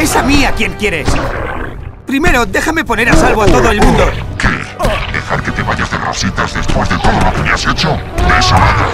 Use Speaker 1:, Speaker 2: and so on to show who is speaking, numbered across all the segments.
Speaker 1: ¡Es a mí a quien quieres! Primero, déjame poner a salvo a todo el mundo.
Speaker 2: ¿Qué? ¿Dejar que te vayas de rositas después de todo lo que me has hecho? De eso nada.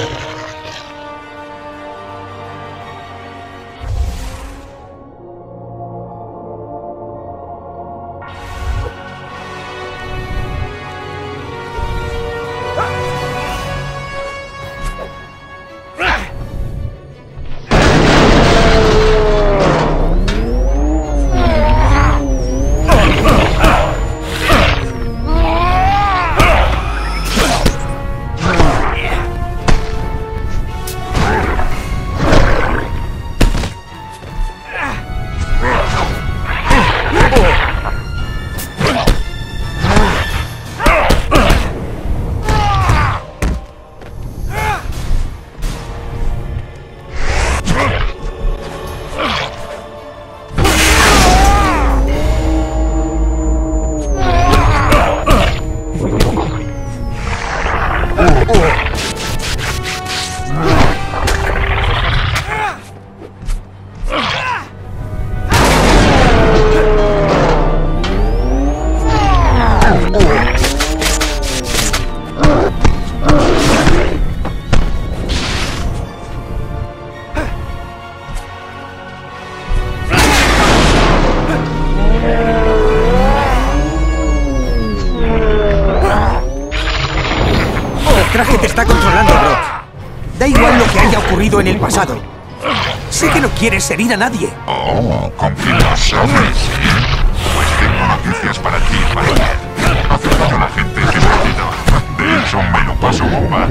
Speaker 1: El traje te está controlando, Brock. Da igual lo que haya ocurrido en el pasado. Sé que no quieres herir a nadie.
Speaker 2: Oh, ¿con quién lo sabes? Pues tengo noticias para ti, Parker. Hace mucho la gente que se ha ido. De hecho, me lo paso bomba.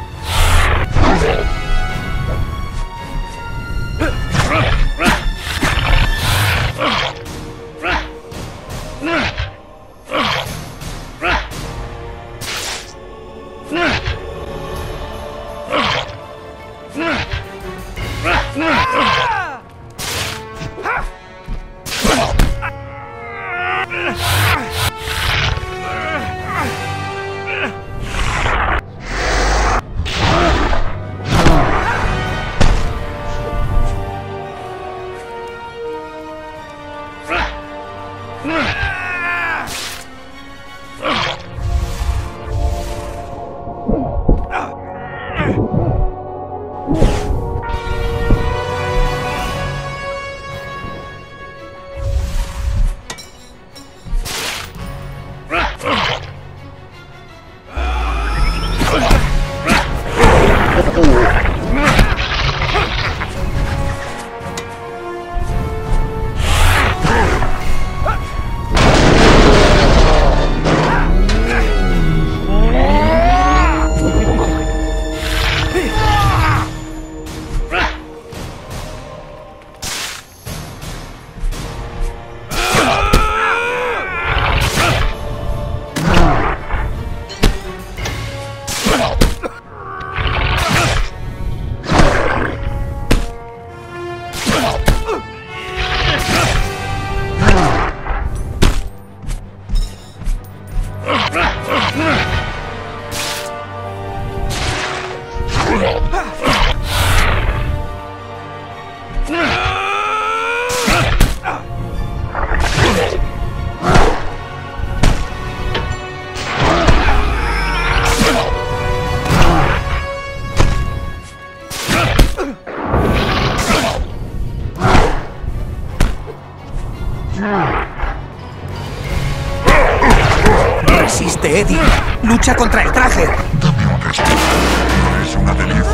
Speaker 1: Resiste, Eddie. Lucha contra el traje.
Speaker 2: Dame un respiro. Es una delicia.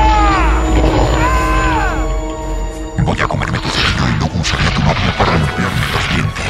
Speaker 2: Voy a comerme tu cerebro y luego usaré tu novio para limpiarme los dientes.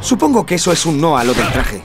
Speaker 1: Supongo que eso es un no a lo del traje.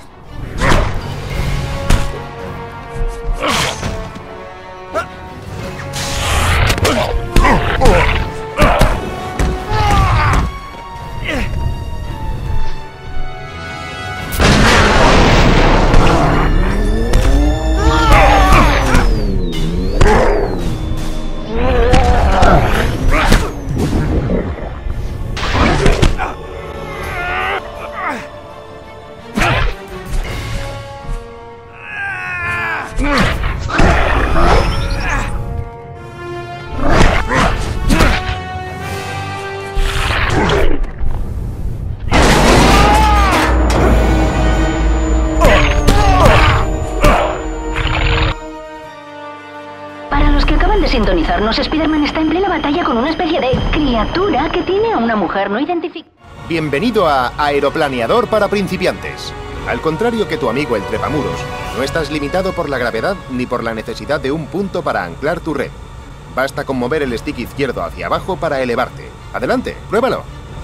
Speaker 3: Sintonizarnos, Spider-Man está en plena batalla con una especie de criatura que tiene a una mujer no identificada.
Speaker 4: Bienvenido a Aeroplaneador para principiantes. Al contrario que tu amigo el trepamuros, no estás limitado por la gravedad ni por la necesidad de un punto para anclar tu red. Basta con mover el stick izquierdo hacia abajo para elevarte. Adelante, pruébalo.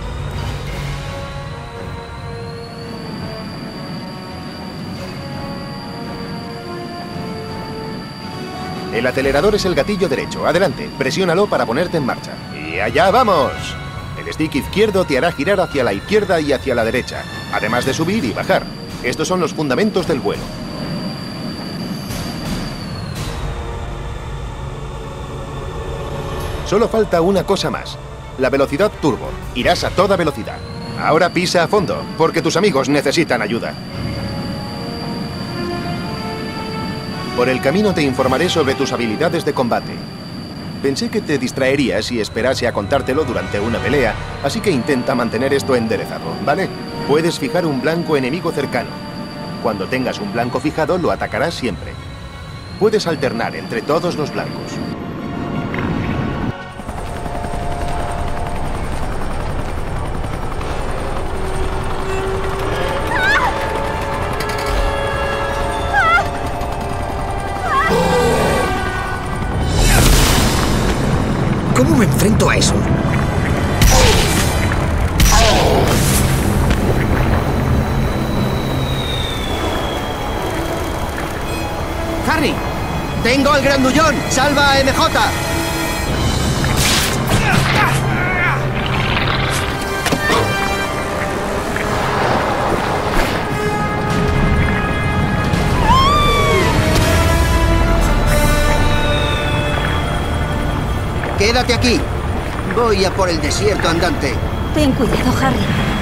Speaker 4: El acelerador es el gatillo derecho. Adelante, presiónalo para ponerte en marcha. ¡Y allá vamos! El stick izquierdo te hará girar hacia la izquierda y hacia la derecha, además de subir y bajar. Estos son los fundamentos del vuelo. Solo falta una cosa más. La velocidad turbo. Irás a toda velocidad. Ahora pisa a fondo, porque tus amigos necesitan ayuda. Por el camino te informaré sobre tus habilidades de combate. Pensé que te distraerías si esperase a contártelo durante una pelea, así que intenta mantener esto enderezado, ¿vale? Puedes fijar un blanco enemigo cercano. Cuando tengas un blanco fijado, lo atacarás siempre. Puedes alternar entre todos los blancos.
Speaker 1: ¿Cómo me enfrento a eso? ¡Harry! ¡Tengo al grandullón! ¡Salva a MJ! ¡Quédate aquí! Voy a por el desierto andante.
Speaker 3: Ten cuidado, Harry.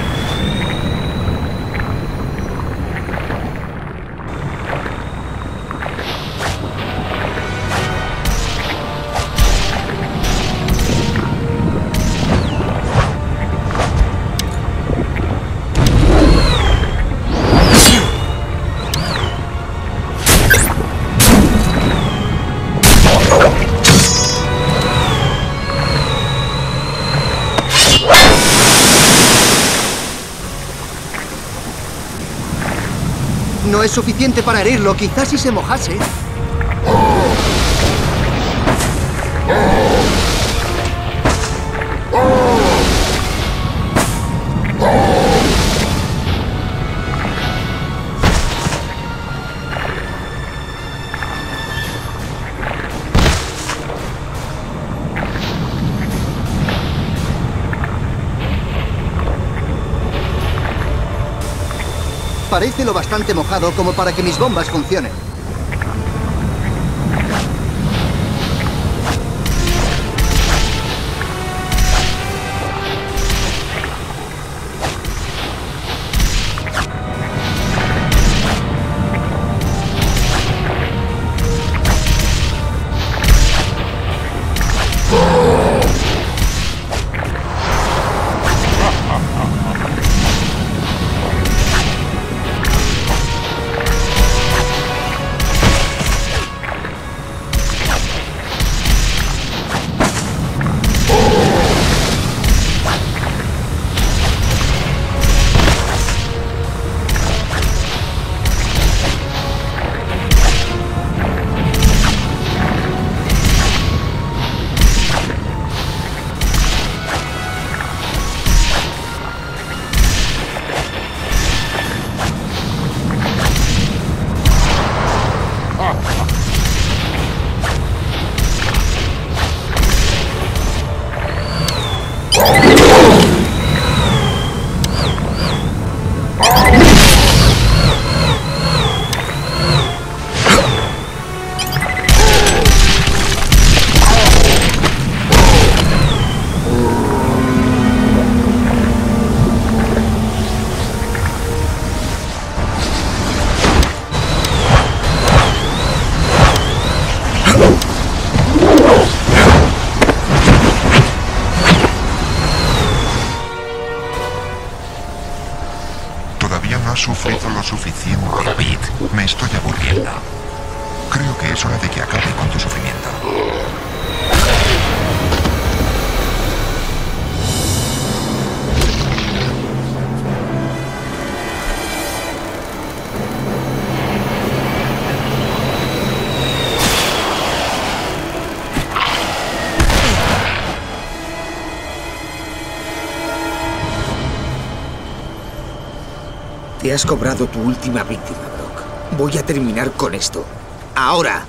Speaker 1: No es suficiente para herirlo, quizás si se mojase. Parece lo bastante mojado como para que mis bombas funcionen.
Speaker 2: sufrido lo suficiente, David. Me estoy aburriendo. Creo que es hora de que acabe con tu sufrimiento.
Speaker 1: Te has cobrado tu última víctima, Brock. Voy a terminar con esto. ¡Ahora!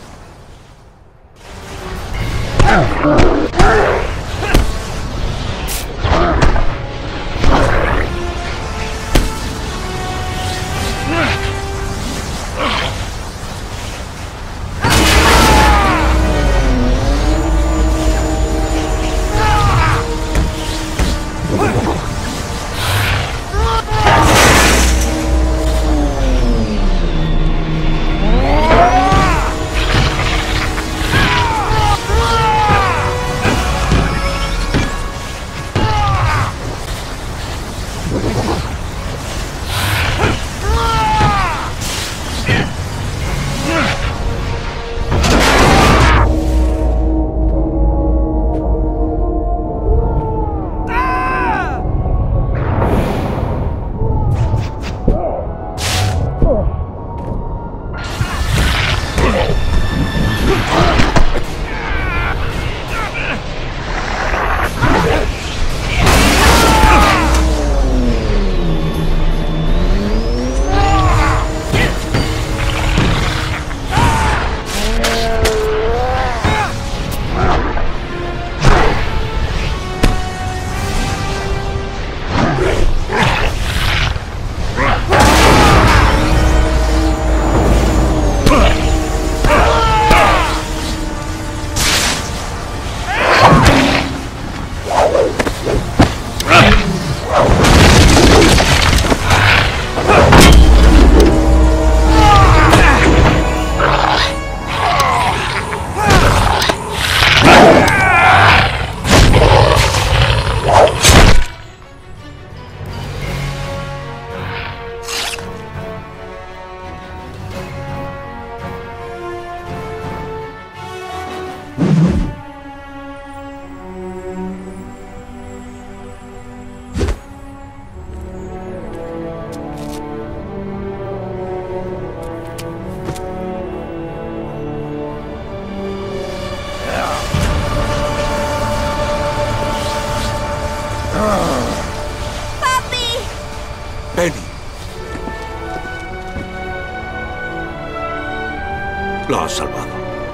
Speaker 5: Lo has salvado.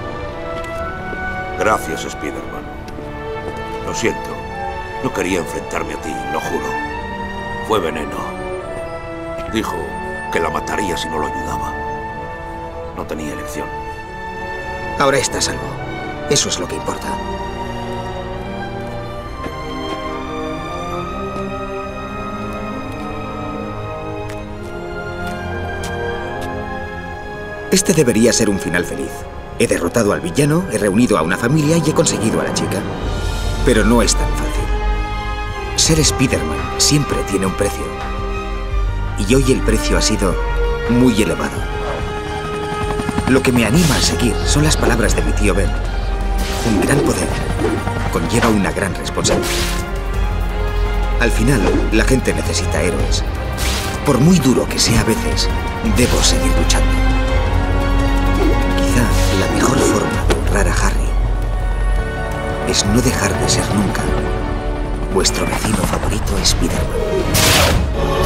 Speaker 5: Gracias, Spider-Man. Lo siento. No quería enfrentarme a ti, lo juro. Fue veneno. Dijo que la mataría si no lo ayudaba. No tenía elección.
Speaker 1: Ahora está a salvo. Eso es lo que importa. Este debería ser un final feliz. He derrotado al villano, he reunido a una familia y he conseguido a la chica. Pero no es tan fácil. Ser Spider-Man siempre tiene un precio. Y hoy el precio ha sido muy elevado. Lo que me anima a seguir son las palabras de mi tío Ben. Un gran poder conlleva una gran responsabilidad. Al final, la gente necesita héroes. Por muy duro que sea a veces, debo seguir luchando. Quizá la mejor forma de honrar a Harry es no dejar de ser nunca vuestro vecino favorito Spider-Man.